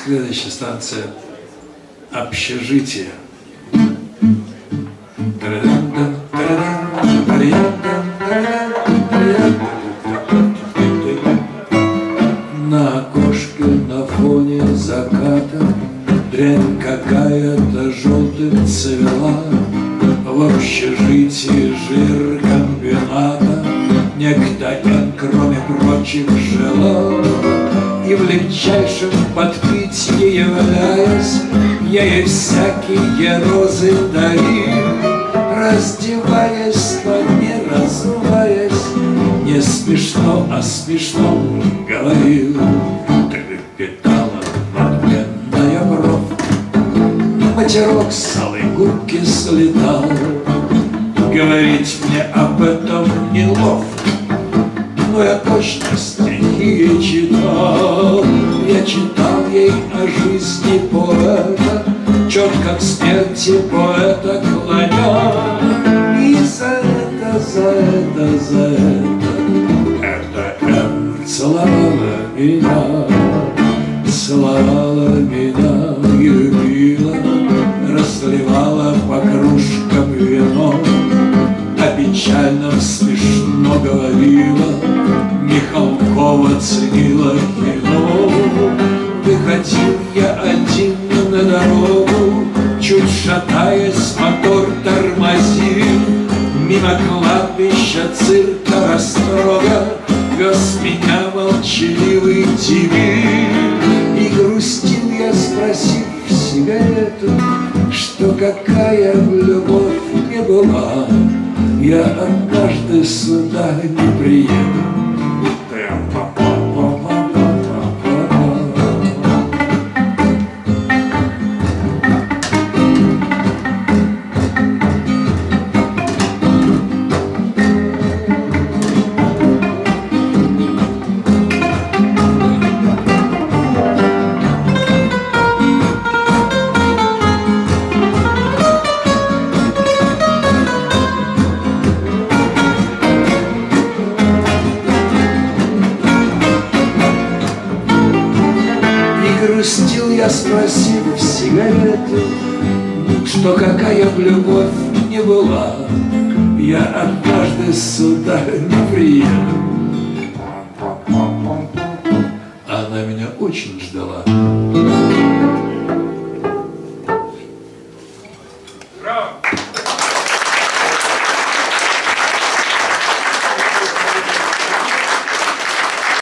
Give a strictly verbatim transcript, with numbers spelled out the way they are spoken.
Следующая станция «Общежитие». На окошке на фоне заката дрянь какая-то желтым цвела. В общежитии жир комбината некто Н, кроме прочих, желал. И в легчайшем подпитии являясь, я ей всякие розы дарил. Раздеваясь, но не разуваясь, не смешно, а смешно говорил. Трепетала надменная бровь, матерок с алой губки слетал. Говорить мне об этом неловко, но я точно стихи читал. Я читал ей о жизни поэта, четко к смерти поэта клоня. И за это, за это, за это эта Н целовала меня, целовала меня и любила, разливала по кружкам вино. О печальном смешно говорила, Михалкова ценила кино. Выходил я один на дорогу, чуть шатаясь, мотор тормозил. Мимо кладбища цирка Растрога вез меня молчаливый Тибиль. И грустил я, спросив сигарету, что какая любовь не была, я однажды сюда не приеду. Грустил я, спросив сигарету, что какая б любовь не была, я однажды сюда не приеду. Она меня очень ждала.